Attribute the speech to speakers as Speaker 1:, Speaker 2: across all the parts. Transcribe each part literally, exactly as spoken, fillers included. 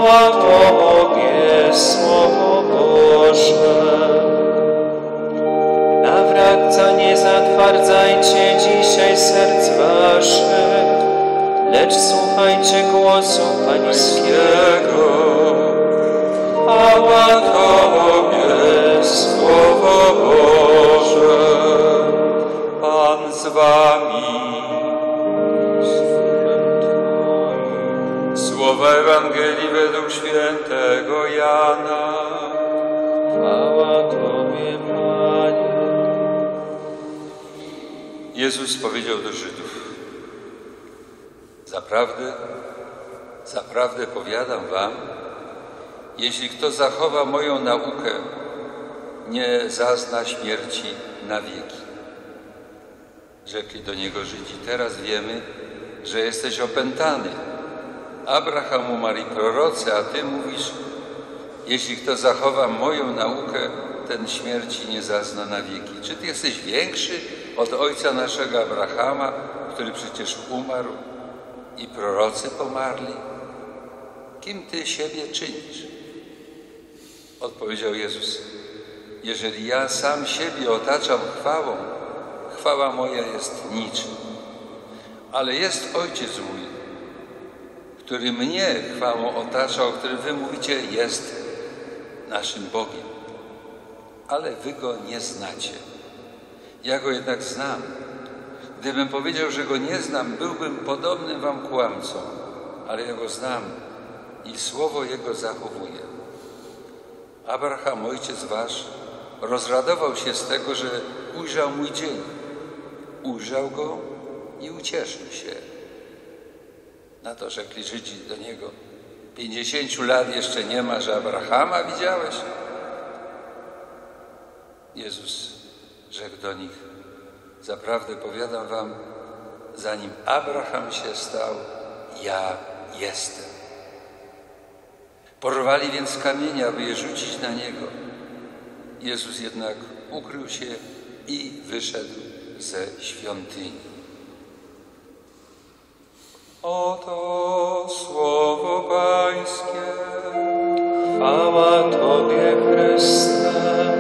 Speaker 1: Chwała Tobie, Słowo Boże. Nawraca nie zatwardzajcie dzisiaj serc waszych, lecz słuchajcie głosu Pańskiego. Chwała Tobie, Słowo Boże. Pan z wami.
Speaker 2: Słowa Ewangelii według świętego Jana.
Speaker 1: Chwała Tobie, Panie.
Speaker 2: Jezus powiedział do Żydów: Zaprawdę, zaprawdę powiadam wam, jeśli kto zachowa moją naukę, nie zazna śmierci na wieki. Rzekli do niego Żydzi: teraz wiemy, że jesteś opętany. Abraham umarł i prorocy, a ty mówisz: jeśli kto zachowa moją naukę, ten śmierci nie zazna na wieki. Czy ty jesteś większy od ojca naszego Abrahama, który przecież umarł i prorocy pomarli? Kim ty siebie czynisz? Odpowiedział Jezus: jeżeli ja sam siebie otaczam chwałą, chwała moja jest niczym. Ale jest Ojciec mój, który mnie chwałą otacza, o którym wy mówicie, jest naszym Bogiem. Ale wy Go nie znacie. Ja Go jednak znam. Gdybym powiedział, że Go nie znam, byłbym podobnym wam kłamcą, ale ja Go znam i słowo Jego zachowuję. Abraham, ojciec wasz, rozradował się z tego, że ujrzał mój dzień. Ujrzał Go i ucieszył się. Na to rzekli Żydzi do Niego: pięćdziesięciu lat jeszcze nie ma, że Abrahama widziałeś? Jezus rzekł do nich: zaprawdę powiadam wam, zanim Abraham się stał, ja jestem. Porwali więc kamienia, aby je rzucić na Niego. Jezus jednak ukrył się i wyszedł ze świątyni. Oto słowo Pańskie.
Speaker 1: Chwała Tobie, Chryste.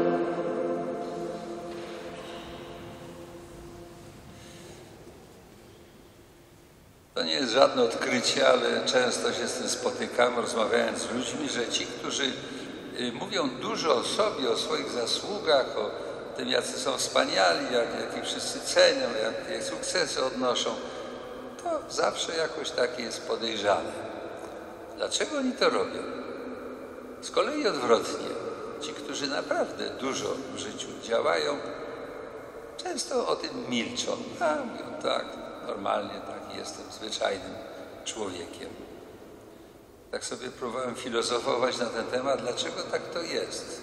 Speaker 2: To nie jest żadne odkrycie, ale często się z tym spotykam, rozmawiając z ludźmi, że ci, którzy mówią dużo o sobie, o swoich zasługach, o tym, jacy są wspaniali, jak, jak ich wszyscy cenią, jakie sukcesy odnoszą, to zawsze jakoś takie jest podejrzane. Dlaczego oni to robią? Z kolei odwrotnie. Ci, którzy naprawdę dużo w życiu działają, często o tym milczą. A mówią: tak, normalnie, tak, jestem zwyczajnym człowiekiem. Tak sobie próbowałem filozofować na ten temat, dlaczego tak to jest.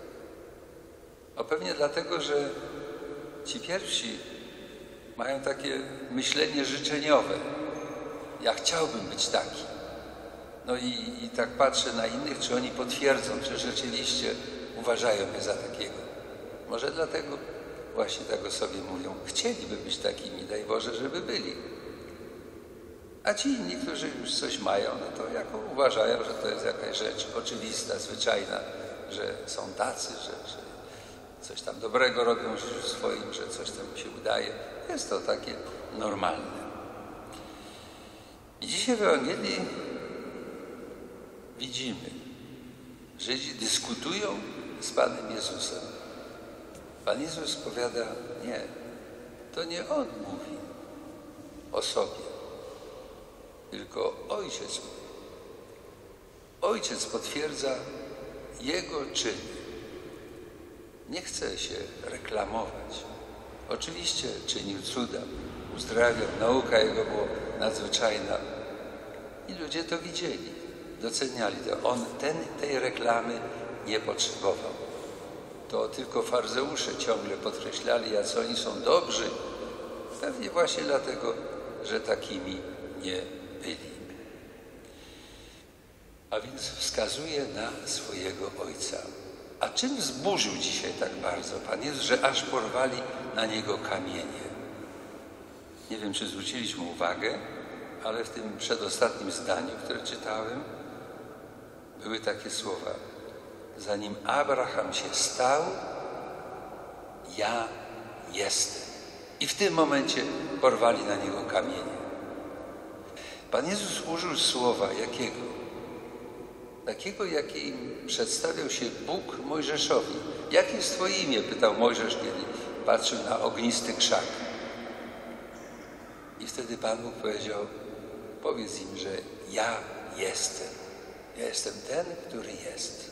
Speaker 2: A pewnie dlatego, że ci pierwsi mają takie myślenie życzeniowe. Ja chciałbym być taki. No i, i tak patrzę na innych, czy oni potwierdzą, czy rzeczywiście uważają mnie za takiego. Może dlatego właśnie tak o sobie mówią. Chcieliby być takimi, daj Boże, żeby byli. A ci inni, którzy już coś mają, no to jako uważają, że to jest jakaś rzecz oczywista, zwyczajna, że są tacy, że, że coś tam dobrego robią w życiu swoim, że coś tam się udaje. Jest to takie normalne. I dzisiaj w Ewangelii widzimy, Żydzi dyskutują z Panem Jezusem. Pan Jezus powiada: nie, to nie On mówi o sobie, tylko Ojciec mówi. Ojciec potwierdza Jego czyny. Nie chce się reklamować. Oczywiście czynił cuda, uzdrawiał, nauka Jego była nadzwyczajna. I ludzie to widzieli, doceniali to. On ten, tej reklamy nie potrzebował. To tylko faryzeusze ciągle podkreślali, jacy oni są dobrzy. Pewnie właśnie dlatego, że takimi nie byli. A więc wskazuje na swojego Ojca. A czym wzburzył dzisiaj tak bardzo Pan Jezus, że aż porwali na Niego kamienie? Nie wiem, czy zwróciliśmy uwagę, ale w tym przedostatnim zdaniu, które czytałem, były takie słowa: zanim Abraham się stał, ja jestem. I w tym momencie porwali na niego kamienie. Pan Jezus użył słowa jakiego? Takiego, jakim przedstawiał się Bóg Mojżeszowi. Jakie jest Twoje imię? Pytał Mojżesz, kiedy patrzył na ognisty krzak. I wtedy Pan Bóg powiedział: powiedz im, że ja jestem. Ja jestem ten, który jest.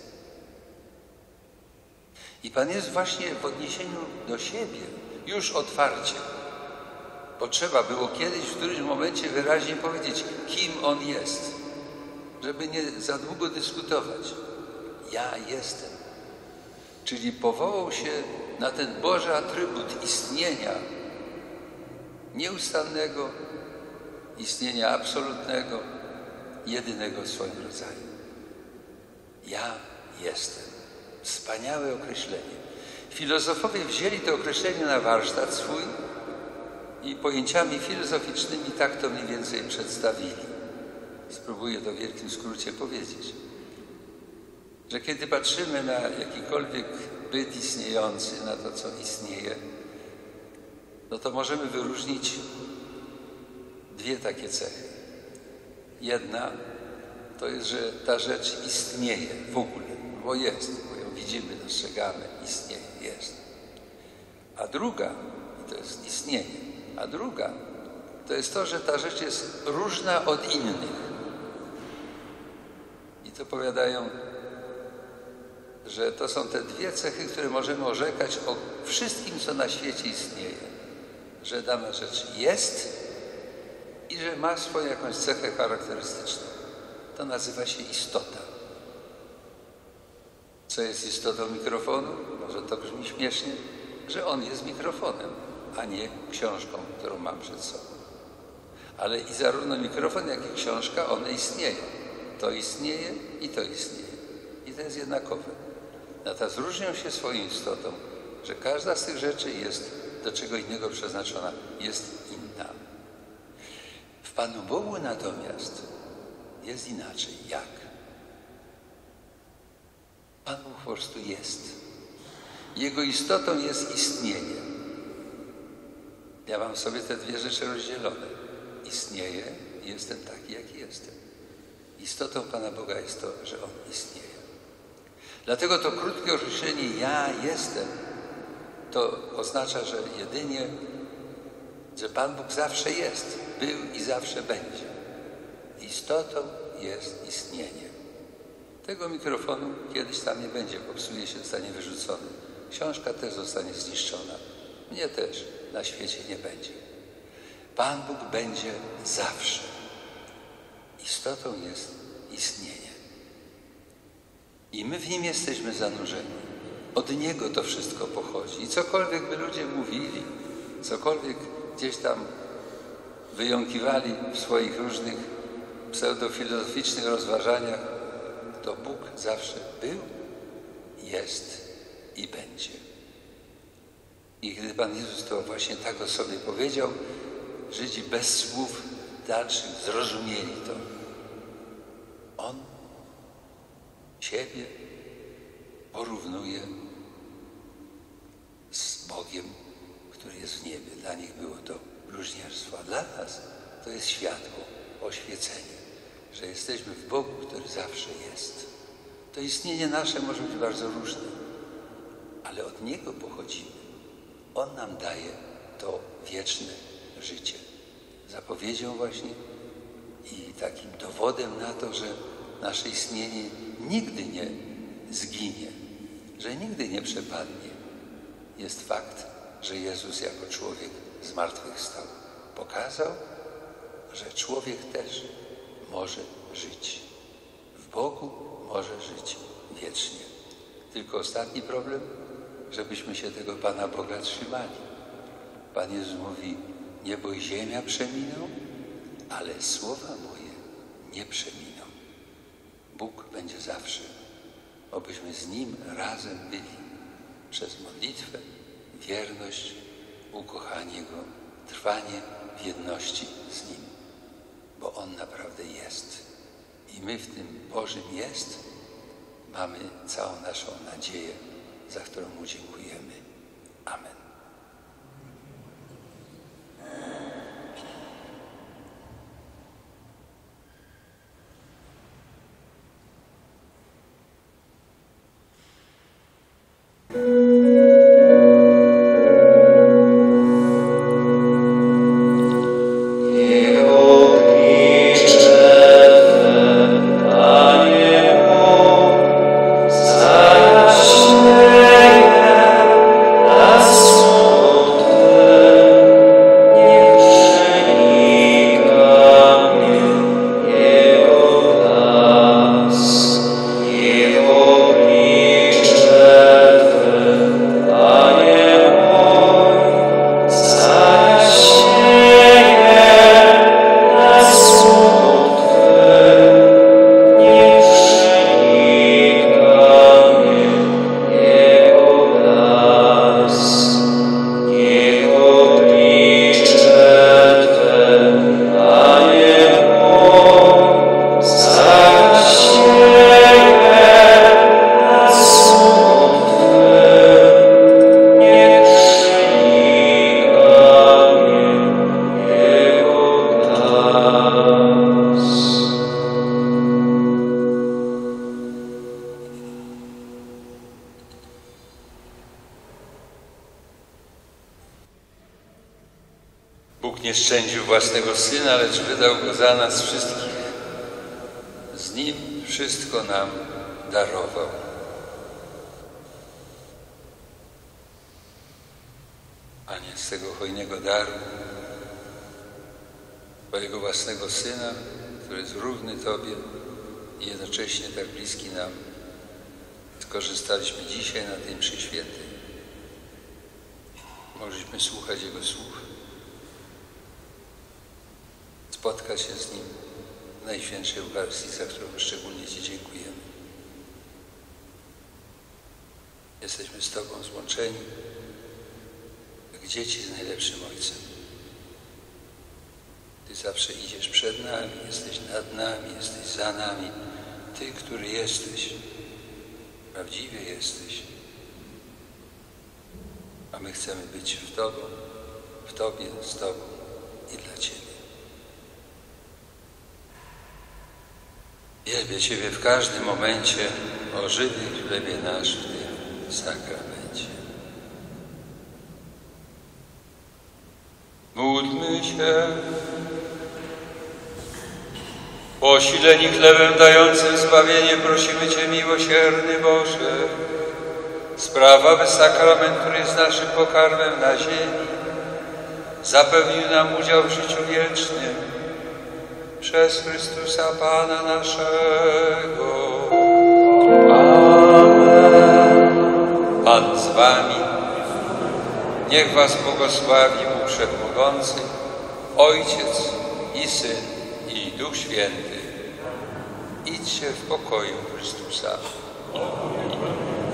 Speaker 2: I Pan Jezus właśnie w odniesieniu do siebie już otwarcie, bo trzeba było kiedyś w którymś momencie wyraźnie powiedzieć, kim On jest, żeby nie za długo dyskutować. Ja jestem. Czyli powołał się na ten Boży atrybut istnienia nieustannego, istnienia absolutnego, jedynego w swoim rodzaju. Ja jestem. Wspaniałe określenie. Filozofowie wzięli to określenie na warsztat swój i pojęciami filozoficznymi tak to mniej więcej przedstawili. Spróbuję to w wielkim skrócie powiedzieć, że kiedy patrzymy na jakikolwiek byt istniejący, na to, co istnieje, no to możemy wyróżnić dwie takie cechy. Jedna to jest, że ta rzecz istnieje w ogóle, bo jest, bo ją widzimy, dostrzegamy, istnieje, jest. A druga, i to jest istnienie, a druga to jest to, że ta rzecz jest różna od innych. I to powiadają, że to są te dwie cechy, które możemy orzekać o wszystkim, co na świecie istnieje. Że dana rzecz jest i że ma swoją jakąś cechę charakterystyczną. To nazywa się istota. Co jest istotą mikrofonu? Może to brzmi śmiesznie, że on jest mikrofonem, a nie książką, którą mam przed sobą. Ale i zarówno mikrofon, jak i książka, one istnieją. To istnieje i to istnieje. I to jest jednakowe. Natomiast różnią się swoją istotą, że każda z tych rzeczy jest do czego innego przeznaczona, jest inna. W Panu Bogu natomiast jest inaczej. Jak? Pan Bóg po prostu jest. Jego istotą jest istnienie. Ja mam sobie te dwie rzeczy rozdzielone. Istnieję i jestem taki, jaki jestem. Istotą Pana Boga jest to, że On istnieje. Dlatego to krótkie określenie ja jestem to oznacza, że jedynie, że Pan Bóg zawsze jest, był i zawsze będzie. Istotą jest istnienie. Tego mikrofonu kiedyś tam nie będzie, popsuje się, zostanie wyrzucony. Książka też zostanie zniszczona. Mnie też na świecie nie będzie. Pan Bóg będzie zawsze. Istotą jest istnienie. I my w Nim jesteśmy zanurzeni. Od Niego to wszystko pochodzi. I cokolwiek by ludzie mówili, cokolwiek gdzieś tam wyjąkiwali w swoich różnych pseudofilozoficznych rozważaniach, to Bóg zawsze był, jest i będzie. I gdy Pan Jezus to właśnie tak o sobie powiedział, Żydzi bez słów dalszych zrozumieli to. On siebie porównuje z Bogiem, który jest w niebie. Dla nich było to bluźnierstwo, a dla nas to jest światło, oświecenie, że jesteśmy w Bogu, który zawsze jest. To istnienie nasze może być bardzo różne, ale od Niego pochodzimy. On nam daje to wieczne życie. Zapowiedzią właśnie i takim dowodem na to, że nasze istnienie nigdy nie zginie, że nigdy nie przepadnie, jest fakt, że Jezus jako człowiek zmartwychwstał. Pokazał, że człowiek też może żyć. W Bogu może żyć wiecznie. Tylko ostatni problem, żebyśmy się tego Pana Boga trzymali. Pan Jezus mówi, niebo i ziemia przeminą, ale słowa moje nie przeminą. Bóg będzie zawsze, obyśmy z Nim razem byli przez modlitwę, wierność, ukochanie Go, trwanie w jedności z Nim, bo On naprawdę jest. I my w tym Bożym jest mamy całą naszą nadzieję, za którą Mu dziękujemy. Amen. Bóg nie szczędził własnego Syna, lecz wydał Go za nas wszystkich. Z Nim wszystko nam darował. Panie, z tego hojnego daru Twojego własnego Syna, który jest równy Tobie i jednocześnie tak bliski nam, skorzystaliśmy dzisiaj na tej mszy świętej. Mogliśmy słuchać Jego słów, spotkać się z Nim w Najświętszej Eucharystii, za którą szczególnie Ci dziękujemy. Jesteśmy z Tobą złączeni, jak dzieci z najlepszym Ojcem. Ty zawsze idziesz przed nami, jesteś nad nami, jesteś za nami. Ty, który jesteś, prawdziwie jesteś. A my chcemy być w Tobą, w Tobie, z Tobą i dla Ciebie. Wielbię Ciebie w każdym momencie, o żywy chlebie nasz w tym sakramencie. Módlmy się. Posileni chlebem dającym zbawienie, prosimy Cię, miłosierny Boże, spraw, aby sakrament, który jest naszym pokarmem na ziemi, zapewnił nam udział w życiu wiecznym przez Chrystusa Pana naszego. Amen. Pan z Wami. Niech Was błogosławi Bóg Wszechmogący, Ojciec i Syn i Duch Święty. Idźcie w pokoju Chrystusa. Amen.